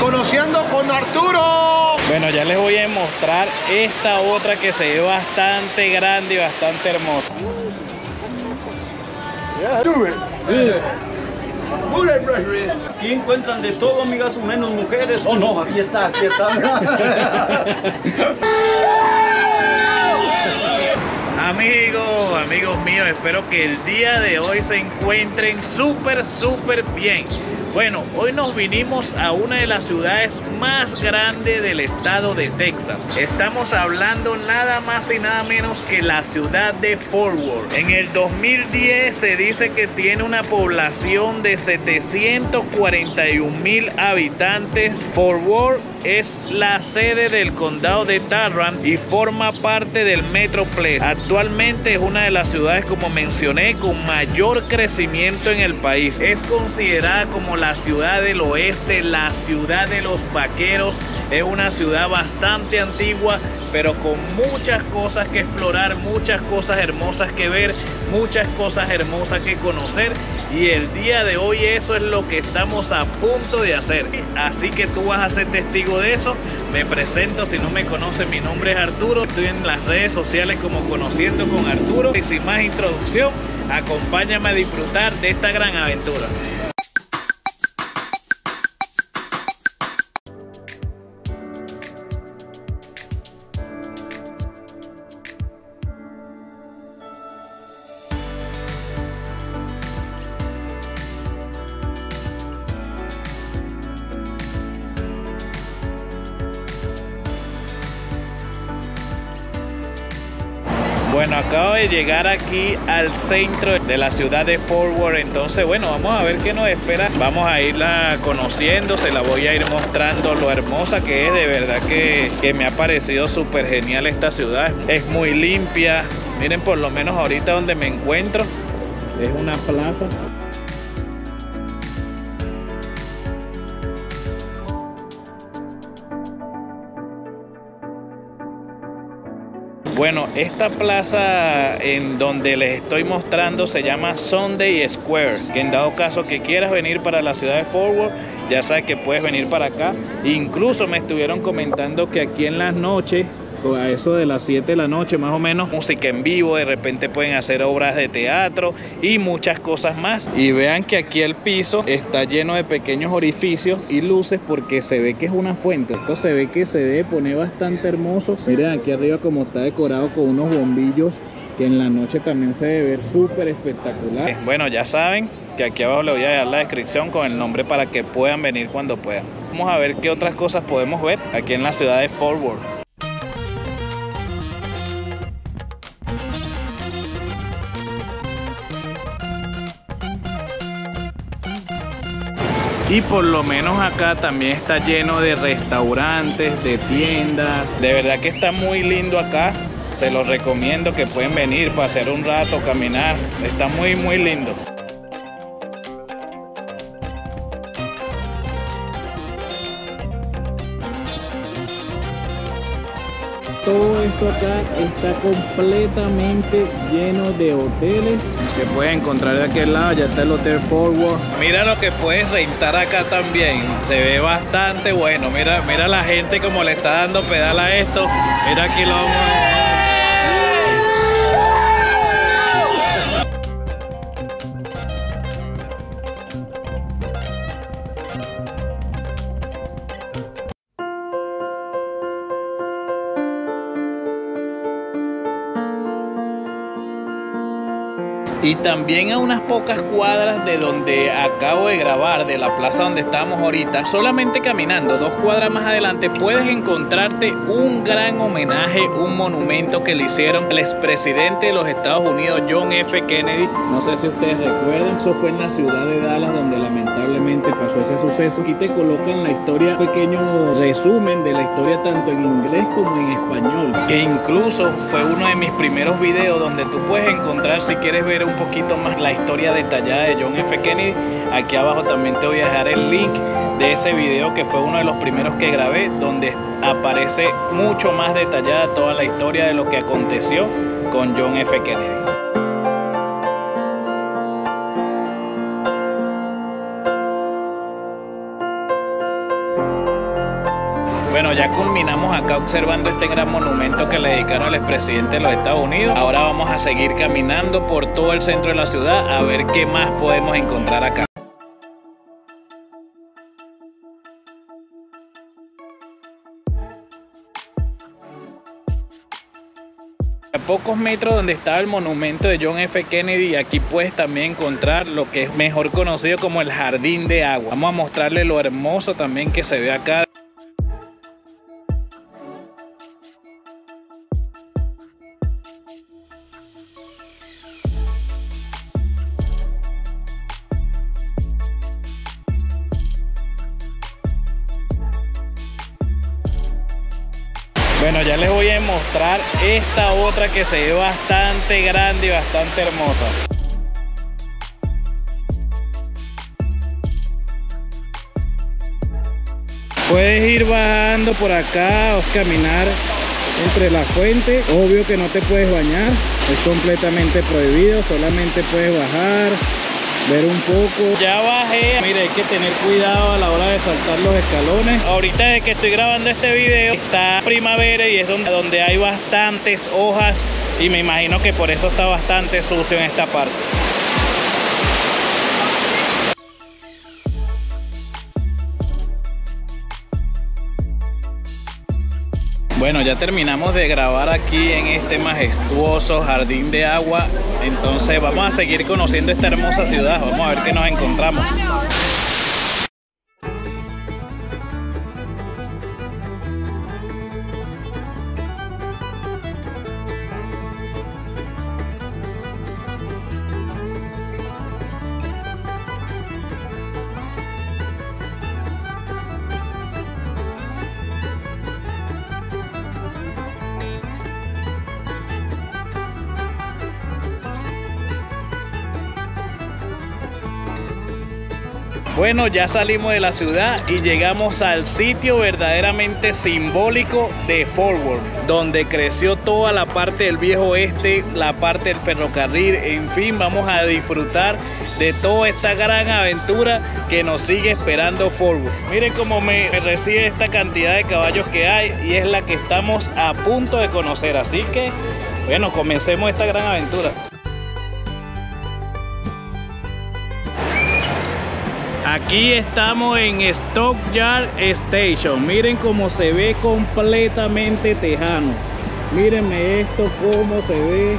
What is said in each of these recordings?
conociendo con Arturo. Bueno, ya les voy a mostrar esta otra que se ve bastante grande y bastante hermosa. Aquí encuentran de todo, amigas, menos mujeres. Oh no, aquí está, aquí está. Amigos míos, espero que el día de hoy se encuentren súper bien. Bueno, hoy nos vinimos a una de las ciudades más grandes del estado de Texas. Estamos hablando nada más y nada menos que la ciudad de Fort Worth. En el 2010 se dice que tiene una población de 741,000 habitantes. Fort Worth es la sede del condado de Tarrant y forma parte del Metroplex. Actualmente es una de las ciudades, como mencioné, con mayor crecimiento en el país. Es considerada como la ciudad del oeste, la ciudad de los vaqueros. Es una ciudad bastante antigua, pero con muchas cosas que explorar, muchas cosas hermosas que ver, muchas cosas hermosas que conocer. Y el día de hoy eso es lo que estamos a punto de hacer. Así que tú vas a ser testigo de eso. Me presento, si no me conoces, mi nombre es Arturo. Estoy en las redes sociales como Conociendo con Arturo. Y sin más introducción, acompáñame a disfrutar de esta gran aventura. Bueno, acabo de llegar aquí al centro de la ciudad de Fort Worth. Entonces, bueno, vamos a ver qué nos espera. Vamos a irla conociendo, se la voy a ir mostrando lo hermosa que es. De verdad que me ha parecido súper genial esta ciudad. Es muy limpia. Miren, por lo menos ahorita donde me encuentro es una plaza. Bueno, esta plaza en donde les estoy mostrando se llama Sunday Square, que en dado caso que quieras venir para la ciudad de Fort Worth, ya sabes que puedes venir para acá. Incluso me estuvieron comentando que aquí en las noches, a eso de las 7 de la noche más o menos, música en vivo, de repente pueden hacer obras de teatro y muchas cosas más. Y vean que aquí el piso está lleno de pequeños orificios y luces porque se ve que es una fuente. Esto se ve que se debe poner bastante hermoso. Miren aquí arriba como está decorado con unos bombillos que en la noche también se debe ver súper espectacular. Bueno, ya saben que aquí abajo les voy a dejar la descripción con el nombre para que puedan venir cuando puedan. Vamos a ver qué otras cosas podemos ver aquí en la ciudad de Fort Worth. Y por lo menos acá también está lleno de restaurantes, de tiendas. De verdad que está muy lindo acá. Se los recomiendo que pueden venir para hacer un rato, caminar. Está muy lindo. Todo esto acá está completamente lleno de hoteles que puedes encontrar de aquel lado. Ya está el Hotel Fort Worth. Mira lo que puedes rentar acá también. Se ve bastante bueno. Mira la gente como le está dando pedal a esto. Mira aquí lo vamos a... Y también a unas pocas cuadras de donde acabo de grabar, de la plaza donde estamos ahorita, solamente caminando 2 cuadras más adelante puedes encontrarte un gran homenaje, un monumento que le hicieron al expresidente de los Estados Unidos, John F. Kennedy. No sé si ustedes recuerdan, eso fue en la ciudad de Dallas donde lamentablemente pasó ese suceso. Aquí te colocan la historia, un pequeño resumen de la historia tanto en inglés como en español, que incluso fue uno de mis primeros videos donde tú puedes encontrar, si quieres ver un poquito más la historia detallada de John F. Kennedy. Aquí abajo también te voy a dejar el link de ese video que fue uno de los primeros que grabé, donde aparece mucho más detallada toda la historia de lo que aconteció con John F. Kennedy. Bueno, ya culminamos acá observando este gran monumento que le dedicaron al expresidente de los Estados Unidos. Ahora vamos a seguir caminando por todo el centro de la ciudad a ver qué más podemos encontrar acá. A pocos metros donde estaba el monumento de John F. Kennedy, aquí puedes también encontrar lo que es mejor conocido como el Jardín de Agua. Vamos a mostrarle lo hermoso también que se ve acá. Bueno, ya les voy a mostrar esta otra que se ve bastante grande y bastante hermosa. Puedes ir bajando por acá o caminar entre la fuente. Obvio que no te puedes bañar, es completamente prohibido, solamente puedes bajar, ver un poco. Ya bajé, mire, hay que tener cuidado a la hora de saltar los escalones. Ahorita desde que estoy grabando este video está primavera y es donde hay bastantes hojas y me imagino que por eso está bastante sucio en esta parte. Bueno, ya terminamos de grabar aquí en este majestuoso Jardín de Agua. Entonces vamos a seguir conociendo esta hermosa ciudad. Vamos a ver qué nos encontramos. Bueno, ya salimos de la ciudad y llegamos al sitio verdaderamente simbólico de Fort Worth, donde creció toda la parte del viejo oeste, la parte del ferrocarril, en fin, vamos a disfrutar de toda esta gran aventura que nos sigue esperando Fort Worth. Miren cómo me recibe esta cantidad de caballos que hay y es la que estamos a punto de conocer, así que, bueno, comencemos esta gran aventura. Aquí estamos en Stockyard Station. Miren cómo se ve completamente tejano. Mírenme esto, cómo se ve.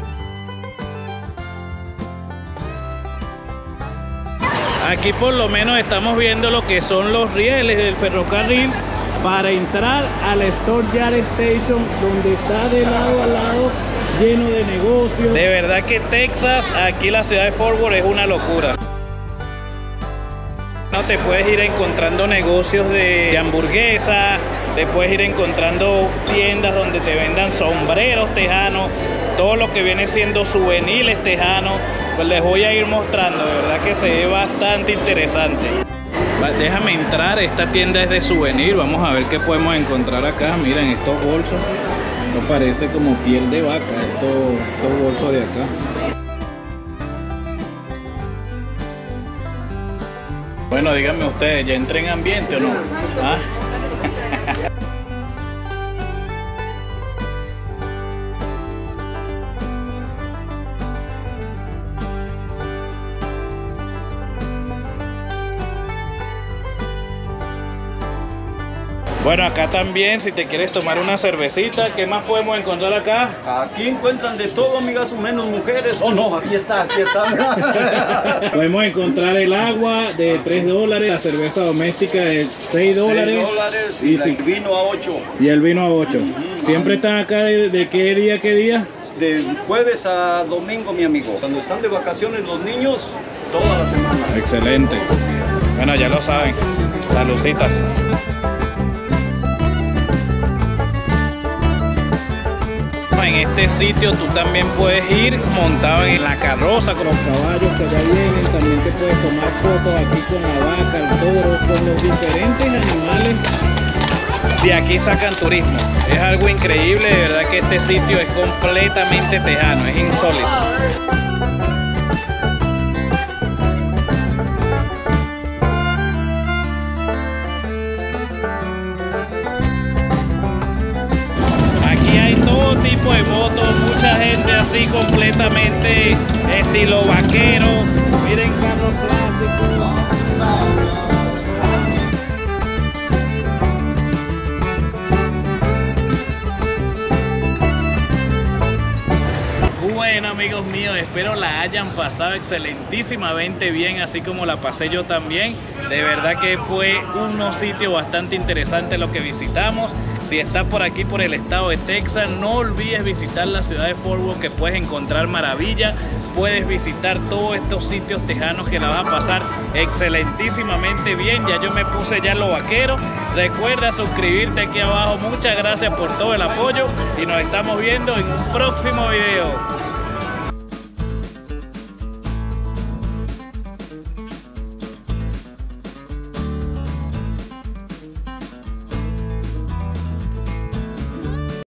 Aquí por lo menos estamos viendo lo que son los rieles del ferrocarril para entrar al Stockyard Station, donde está de lado a lado lleno de negocios. De verdad que Texas, aquí la ciudad de Fort Worth, es una locura. No, te puedes ir encontrando negocios de hamburguesas, te puedes ir encontrando tiendas donde te vendan sombreros tejanos, todo lo que viene siendo souvenirs tejanos, pues les voy a ir mostrando, de verdad que se ve bastante interesante. Déjame entrar, esta tienda es de souvenir, vamos a ver qué podemos encontrar acá. Miren estos bolsos, no parece como piel de vaca, estos bolsos de acá. Bueno, díganme ustedes, ¿ya entré en ambiente o no? ¿Ah? Bueno, acá también, si te quieres tomar una cervecita, ¿qué más podemos encontrar acá? Aquí encuentran de todo, amigas, menos mujeres. Oh no, aquí está, aquí está. Podemos encontrar el agua de $3, la cerveza doméstica de $6 y el vino a 8. Y el vino a 8. ¿Siempre están acá de qué día, qué día? De jueves a domingo, mi amigo. Cuando están de vacaciones los niños, toda la semana. Excelente. Bueno, ya lo saben. Saludcita. En este sitio tú también puedes ir montado en la carroza con los caballos que allá vienen. También te puedes tomar fotos aquí con la vaca, el toro, con los diferentes animales. De aquí sacan turismo. Es algo increíble, de verdad que este sitio es completamente tejano, es insólito. tipo de motos, mucha gente así completamente estilo vaquero. Miren carros clásicos. Bueno, amigos míos, espero la hayan pasado excelentísimamente bien, así como la pasé yo también. De verdad que fue unos sitios bastante interesantes los que visitamos. Si estás por aquí, por el estado de Texas, no olvides visitar la ciudad de Fort Worth, que puedes encontrar maravillas. Puedes visitar todos estos sitios tejanos que la vas a pasar excelentísimamente bien. Ya yo me puse ya lo vaquero. Recuerda suscribirte aquí abajo. Muchas gracias por todo el apoyo y nos estamos viendo en un próximo video.